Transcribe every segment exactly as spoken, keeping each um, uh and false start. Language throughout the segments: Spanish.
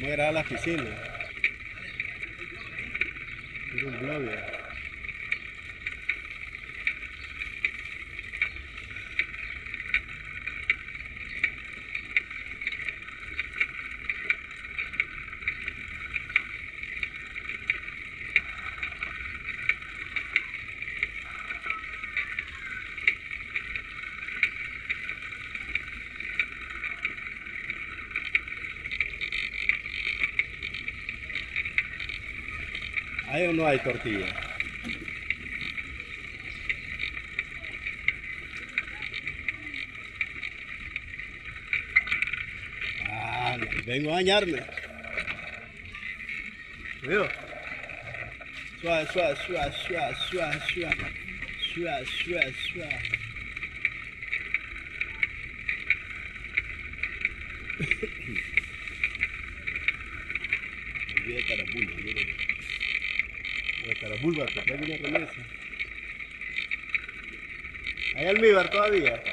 Vamos a ir a las piscinas. Es un blogger. ¿Hay o no hay tortilla? Ah, vengo a bañarme. ¿Veo? Suave, suave, suave, suave, suave, suave, suave, suave, suave. Me olvidé de carapulva, miren. La carapulva, que trae una remesa. ¿Hay almíbar todavía?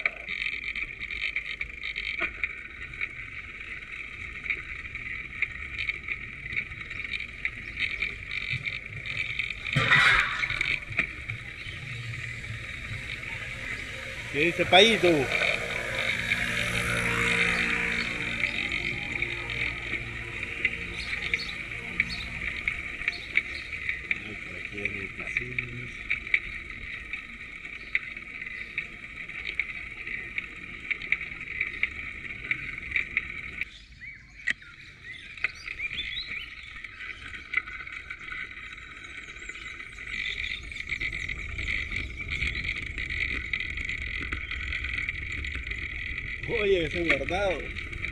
¿Qué dice Payito? Oye, ese guardado.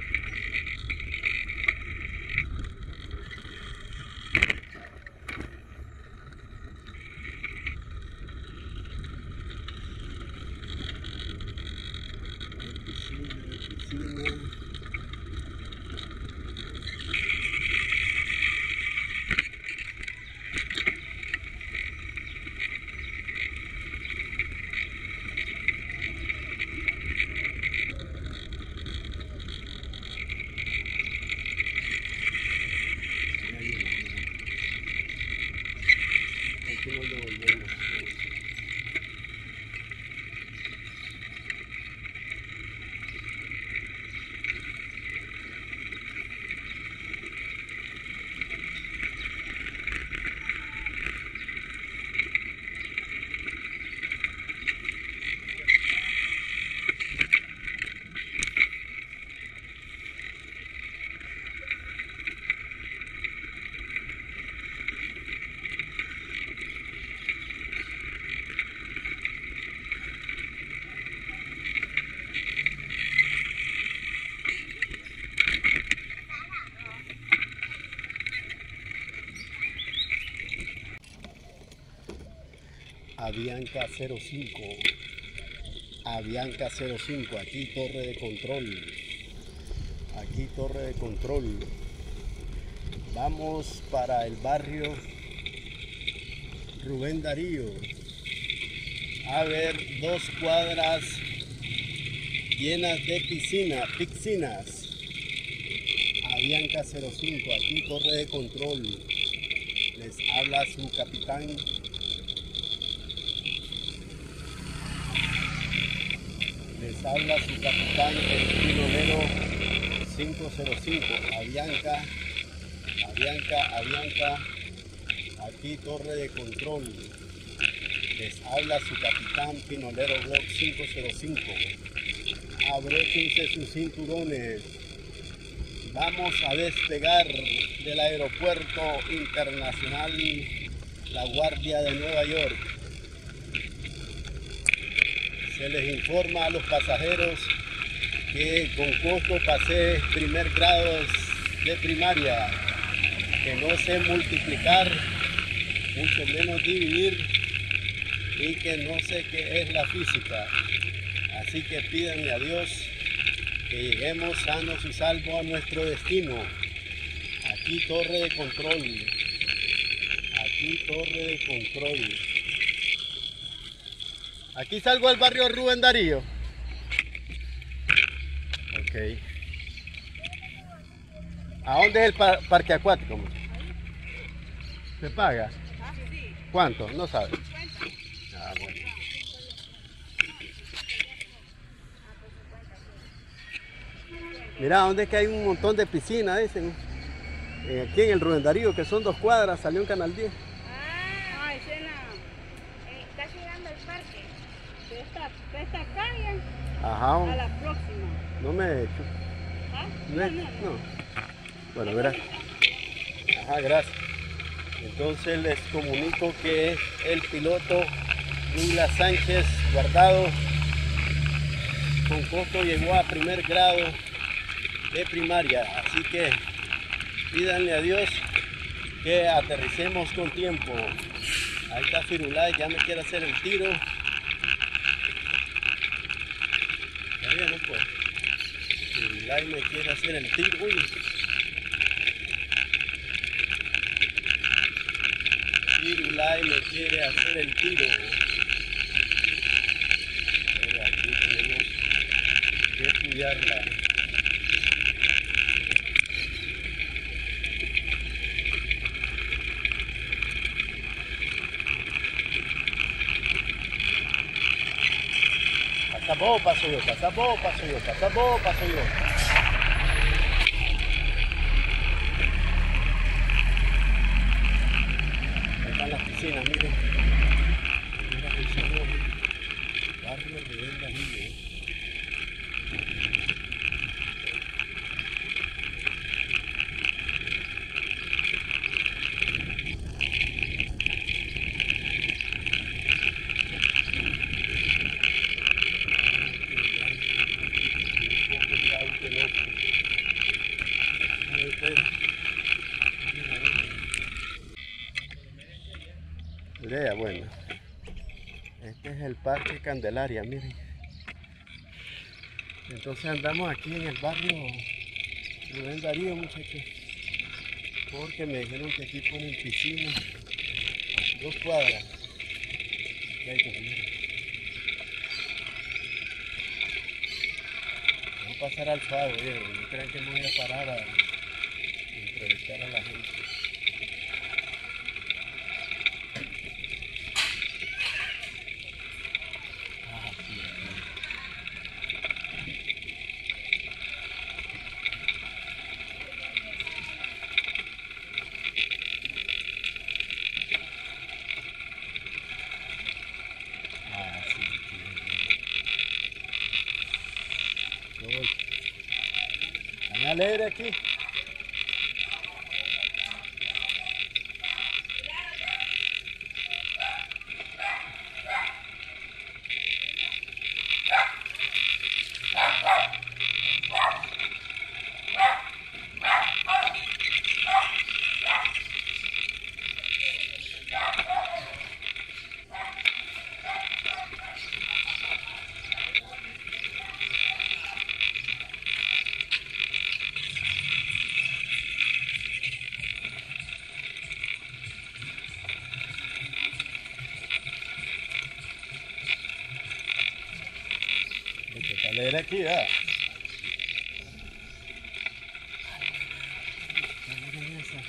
Avianca cero cinco, Avianca cero cinco, aquí torre de control, aquí torre de control. Vamos para el barrio Rubén Darío, a ver dos cuadras llenas de piscinas, piscinas. Avianca cero cinco, aquí torre de control. Les habla su capitán. Les habla su capitán, el pinolero cinco cero cinco, Avianca, Avianca, Avianca, aquí torre de control. Les habla su capitán, pinolero block cinco cero cinco. Abróchense sus cinturones. Vamos a despegar del aeropuerto internacional La Guardia de Nueva York. Se les informa a los pasajeros que con costo pasé primer grado de primaria, que no sé multiplicar, mucho menos dividir, y que no sé qué es la física. Así que pídanle a Dios que lleguemos sanos y salvos a nuestro destino. Aquí torre de control, aquí torre de control. Aquí salgo al barrio Rubén Darío. Ok. ¿A dónde es el par parque acuático? ¿Se paga? Ah, sí. ¿Cuánto? No sabe. Ah, bueno. Mira, ¿dónde es que hay un montón de piscinas? Dicen. Eh, aquí en el Rubén Darío, que son dos cuadras, salió en Canal diez. Ah, es en la, eh, está llegando al parque. De esta, de esta calle Ajá. a la próxima. No me he hecho. ¿Ah? No, No, he- no, no. no. Bueno, gracias. Ajá, gracias. Entonces les comunico que el piloto Douglas Sánchez Guardado con costo llegó a primer grado de primaria. Así que pídanle a Dios que aterricemos con tiempo. Ahí está Firulay, ya me quiere hacer el tiro. Todavía no puedo. Firulay me quiere hacer el tiro. Uy. Firulay me quiere hacer el tiro. Pero aquí tenemos que cuidarla. Pasa vos, paso yo, pasa vos, paso yo, pasa vos, paso yo. Ahí están las piscinas, miren. Mira el señor. Barrio Rubén Darío. Lea, bueno, este es el Parque Candelaria, miren. Entonces andamos aquí en el barrio Rubén Darío, muchachos, porque me dijeron que aquí ponen piscina, dos cuadras. Aquí hay como, miren. Vamos a pasar al Fado, ¿vieron? No crean que me voy a parar a entrevistar a la gente. Ah, sí, aquí. Ah, sí, aquí. Uy. ¿Están alegres aquí? Está alegre aquí, ¿verdad? Miren esa.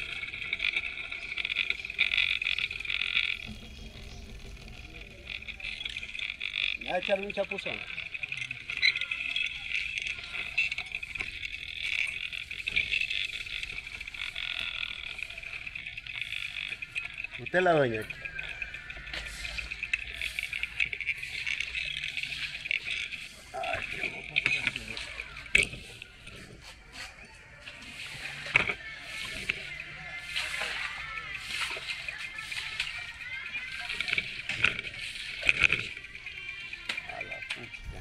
Me va a echar un chapuzón. Usted es la dueña aquí. Ay, qué bobo. A la puta.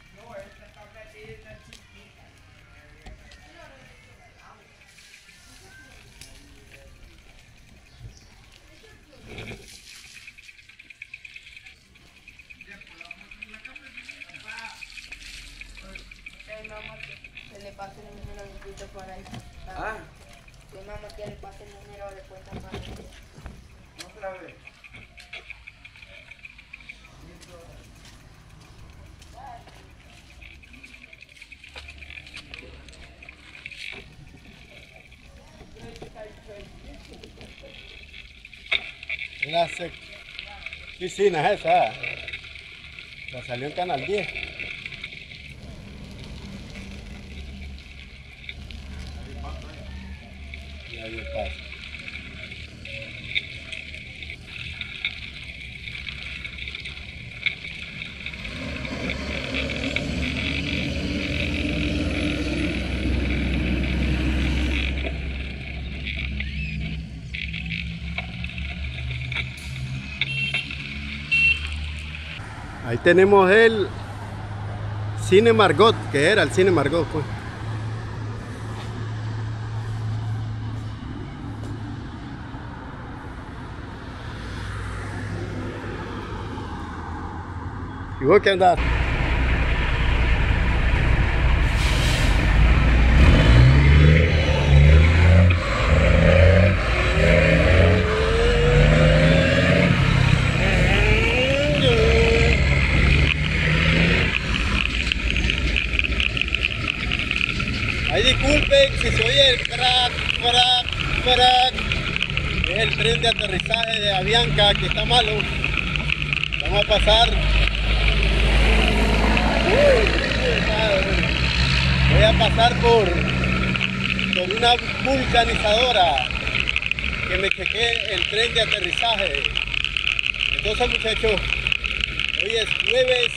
Se le pase el número de cuenta para ahí. Ah, Tu mamá que le pase el número de cuenta para ahí. otra vez. Las piscinas esa. La salió en Canal diez. Y ahí pasa. Ahí tenemos el Cine Margot, que era el Cine Margot, pues. ¿Y vos qué andás? Ahí disculpen si se oye el crack, crack, crack. Es el tren de aterrizaje de Avianca que está malo. Vamos a pasar. Uy, voy a pasar por, por una vulcanizadora que me chequé el tren de aterrizaje. Entonces, muchachos, hoy es jueves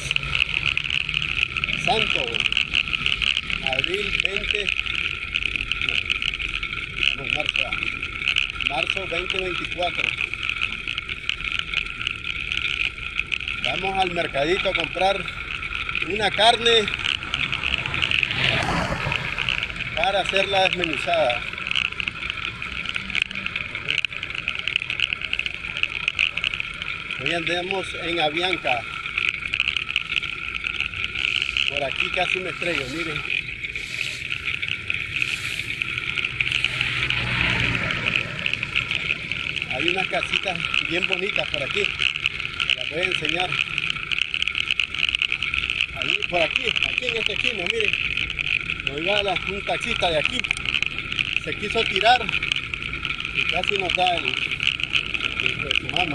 santo. Abril veinte, no, no, marzo, marzo veinte veinticuatro. Vamos al mercadito a comprar una carne para hacerla desmenuzada. Hoy andamos en Avianca. Por aquí casi me estrello, miren. Hay unas casitas bien bonitas por aquí, me las voy a enseñar. Ahí, por aquí, aquí en este esquina, miren. Nos iba la, un taxista de aquí, se quiso tirar y casi nos da el, el de su mamá.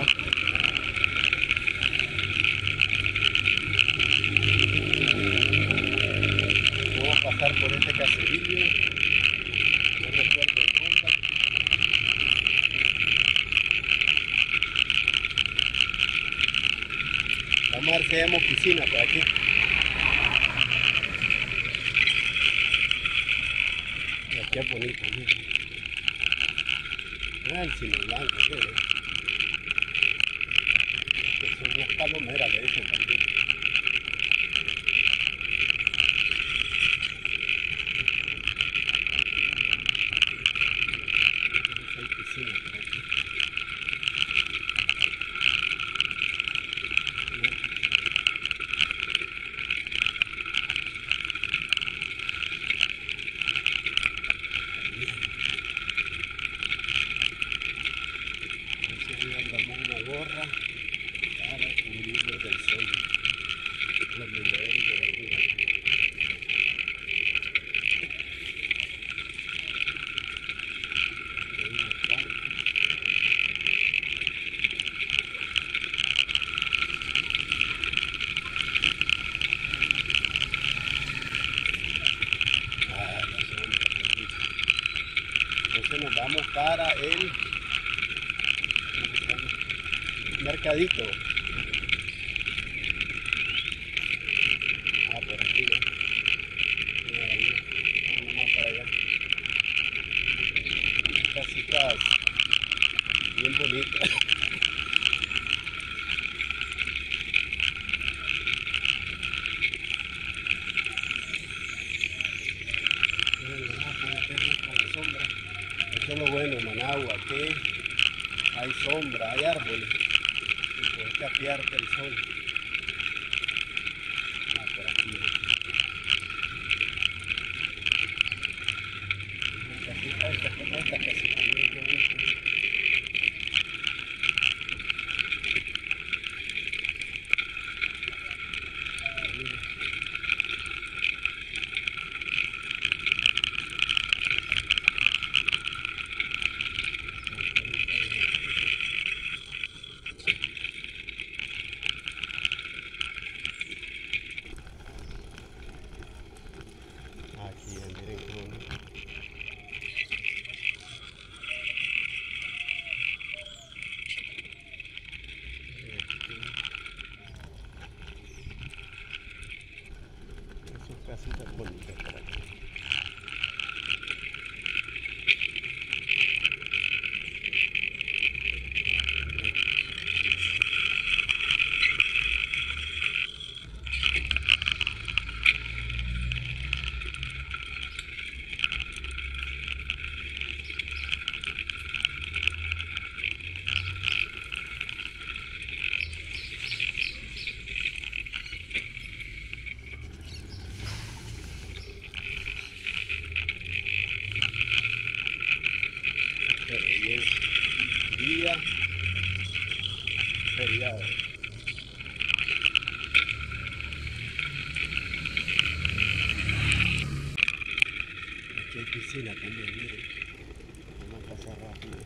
Vamos a pasar por este caserillo, no recuerdo el nombre. Vamos a ver si hayamos piscina por aquí. Y aquí es bonito, miren. Ah, el cine blanco, miren. Que son unas palomeras, le dicen también. Hay piscina por aquí. Una gorra para cubrirnos del sol, los vendedores de verdura. Ah, la sombra, entonces nos vamos para el mercadito. Ah, por aquí, ¿no? Mira, ahí, vamos más para allá. Casitas bien bonitas. Eso es lo bueno, Managua, que hay sombra, hay árboles. Puedes capearte el sol. Ah, por aquí. Esta casita, esta casita, esta casita, miren qué bonito. día feriado. Aquí hay piscina también, miren. Vamos a pasar rápido.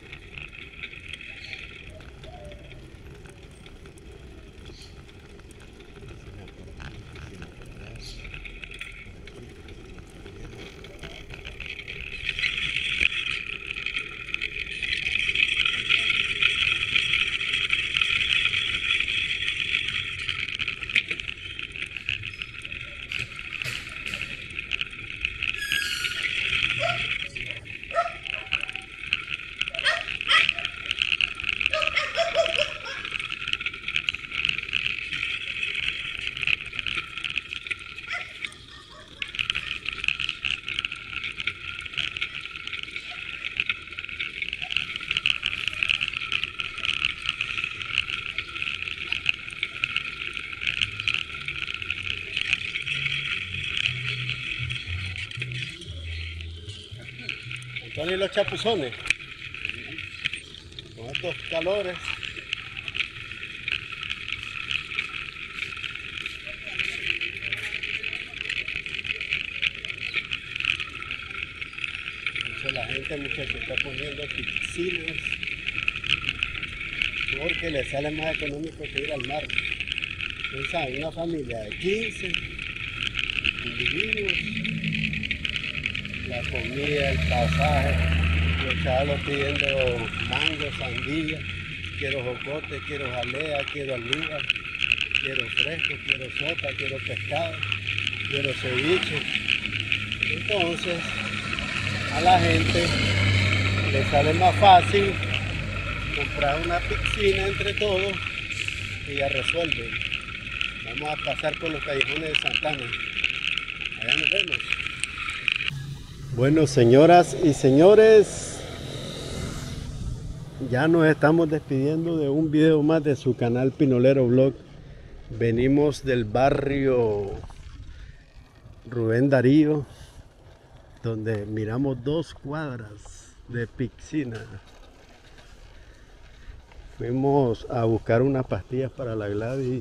Son los chapuzones con estos calores. Entonces la gente, muchachos, está poniendo piscinas porque le sale más económico que ir al mar. Ustedes saben, una familia de quince individuos, la comida, el pasaje, los chavalos pidiendo mango, sandía, quiero jocote, quiero jalea, quiero alúa, quiero fresco, quiero sopa, quiero pescado, quiero ceviche. Entonces a la gente le sale más fácil comprar una piscina entre todos y ya resuelven. Vamos a pasar por los callejones de Santana. Allá nos vemos. Bueno, señoras y señores, ya nos estamos despidiendo de un video más de su canal Pinolero Vlog. Venimos del barrio Rubén Darío, donde miramos dos cuadras de piscina. Fuimos a buscar unas pastillas para la Gladys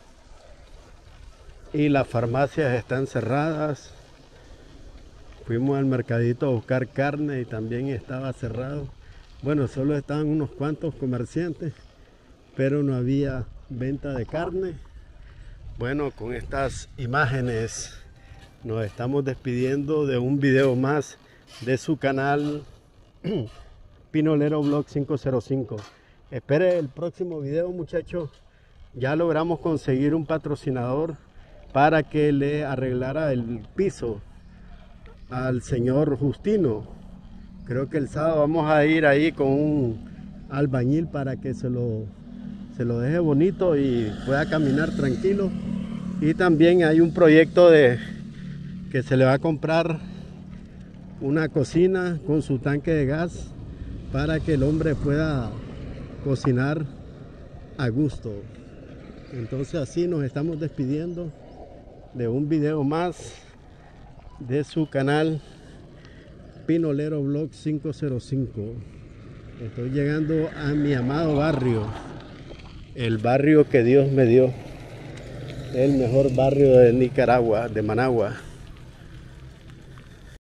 y las farmacias están cerradas. Fuimos al mercadito a buscar carne y también estaba cerrado. Bueno, solo estaban unos cuantos comerciantes, pero no había venta de carne. Bueno, con estas imágenes nos estamos despidiendo de un video más de su canal Pinolero Vlog cinco cero cinco. Espere el próximo video, muchachos. Ya logramos conseguir un patrocinador para que le arreglara el piso al señor Justino. Creo que el sábado vamos a ir ahí con un albañil para que se lo, se lo deje bonito y pueda caminar tranquilo. Y también hay un proyecto de que se le va a comprar una cocina con su tanque de gas para que el hombre pueda cocinar a gusto. Entonces así nos estamos despidiendo de un video más de su canal Pinolero Vlog cinco cero cinco. Estoy llegando a mi amado barrio, el barrio que Dios me dio, el mejor barrio de Nicaragua, de Managua.